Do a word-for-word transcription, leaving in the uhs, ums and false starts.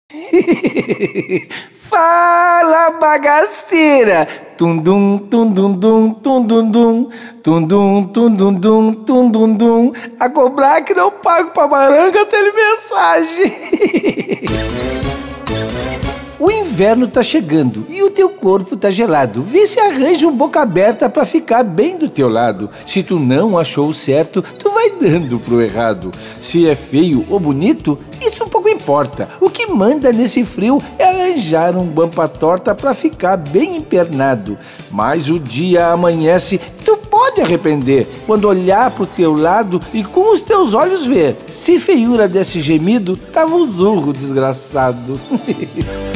Fala, bagaceira! Tum-dum, tum-dum-dum, tum-dum-dum, tum-dum, tum-dum-dum, tum-dum-dum. A cobrar que não pago pra baranga tem mensagem. O inverno tá chegando e o teu corpo tá gelado. Vê se arranja um boca aberta pra ficar bem do teu lado. Se tu não achou o certo, tu vai dando pro errado. Se é feio ou bonito, isso pouco importa. O que manda nesse frio é arranjar um guampa torta pra ficar bem empernado. Mas o dia amanhece, tu pode arrepender quando olhar pro teu lado e com os teus olhos ver. Se feiura desse gemido, tava o zurro desgraçado.